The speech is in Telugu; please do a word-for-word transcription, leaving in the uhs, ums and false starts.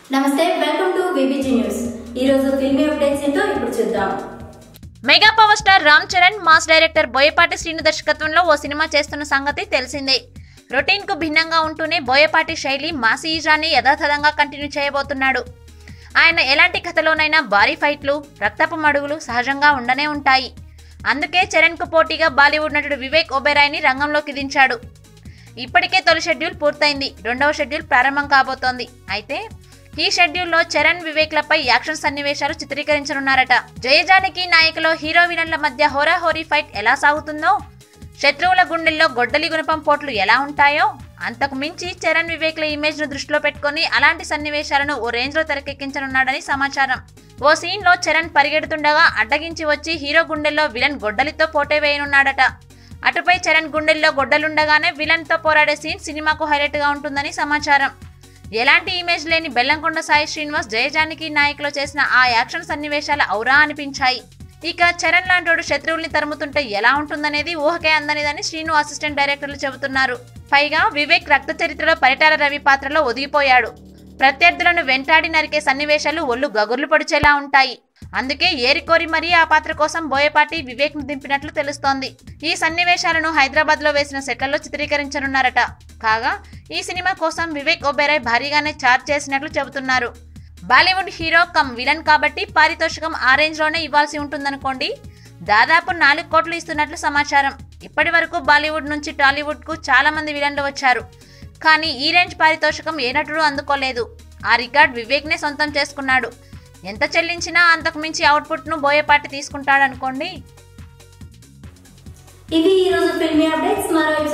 నమస్తే, వెల్కమ్ టు బీబీజీ న్యూస్. ఈ రోజు ఫిల్మీ అప్డేట్స్ ఏంటో ఇప్పుడు చూద్దాం. Mega power star Ram Charan mass director Boyapati Srinu దర్శకత్వంలో ఓ సినిమా చేస్తున్న సంగతి తెలిసిందే. రొటీన్ కు భిన్నంగా ఉంటూనే బోయపాటి శైలి మాసి ఈజాని యథాతథంగా కంటిన్యూ చేయబోతున్నాడు. ఆయన ఎలాంటి కథలోనైనా భారీ ఫైట్లు, రక్తపు మడుగులు సహజంగా ఉండనే ఉంటాయి. అందుకే చరణ్ కు పోటీగా బాలీవుడ్ నటుడు వివేక్ ఒబెరాయ్ని రంగంలోకి దించాడు. ఇప్పటికే తొలి షెడ్యూల్ పూర్తయింది, రెండవ షెడ్యూల్ ప్రారంభం కాబోతోంది. అయితే ఈ షెడ్యూల్లో చరణ్, వివేక్లపై యాక్షన్ సన్నివేశాలు చిత్రీకరించనున్నారట. జయజానకి నాయకులో హీరో విలన్ల మధ్య హోరాహోరీ ఫైట్ ఎలా సాగుతుందో, శత్రువుల గుండెల్లో గొడ్డలి గుణపం పోట్లు ఎలా ఉంటాయో, అంతకు మించి చరణ్, వివేక్ల ఇమేజ్ ను దృష్టిలో పెట్టుకుని అలాంటి సన్నివేశాలను ఓ రేంజ్ లో తెరకెక్కించనున్నాడని సమాచారం. ఓ సీన్ లో చరణ్ పరిగెడుతుండగా అడ్డగించి వచ్చి హీరో గుండెల్లో విలన్ గొడ్డలితో పోటే వేయనున్నాడట. అటుపై చరణ్ గుండెల్లో గొడ్డలుండగానే విలన్ తో పోరాడే సీన్ సినిమాకు హైలైట్ గా ఉంటుందని సమాచారం. ఎలాంటి ఇమేజ్ లేని బెల్లంకొండ సాయి శ్రీనివాస్ జయజానకి నాయకులో చేసిన ఆ యాక్షన్ సన్నివేశాలు ఔరా అనిపించాయి. ఇక చరణ్ లాంటోడు శత్రువుల్ని తరుముతుంటే ఎలా ఉంటుందనేది ఊహకే అందనిదని శ్రీను అసిస్టెంట్ డైరెక్టర్లు చెబుతున్నారు. పైగా వివేక్ రక్త చరిత్రలో పరిటాల రవి పాత్రలో ఒదిగిపోయాడు. ప్రత్యర్థులను వెంటాడి నరికే సన్నివేశాలు ఒళ్ళు గగుర్లు పొడిచేలా ఉంటాయి. అందుకే ఏరికోరి మరీ ఆ పాత్ర కోసం బోయపాటి వివేక్ ను దింపినట్లు తెలుస్తోంది. ఈ సన్నివేశాలను హైదరాబాద్ లో వేసిన సెట్లలో చిత్రీకరించనున్నారట. కాగా ఈ సినిమా కోసం వివేక్ ఒబెరాయ్ భారీగానే ఛార్జ్ చేసినట్లు చెబుతున్నారు. బాలీవుడ్ హీరో కమ్ విలన్ కాబట్టి పారితోషికం ఆ రేంజ్ లోనే ఇవ్వాల్సి ఉంటుందనుకోండి. దాదాపు నాలుగు కోట్లు ఇస్తున్నట్లు సమాచారం. ఇప్పటి వరకు బాలీవుడ్ నుంచి టాలీవుడ్ కు చాలా మంది విలన్లు వచ్చారు. కానీ ఈ రేంజ్ పారితోషికం ఏ నటుడు అందుకోలేదు. ఆ రికార్డ్ వివేక్ నే సొంతం చేసుకున్నాడు. ఎంత చెల్లించినా అంతకు మించి అవుట్పుట్ ను బోయపాటి తీసుకుంటాడనుకోండి. ఇవి ఈ రోజు ఫిల్మీ అప్డేట్స్. మరో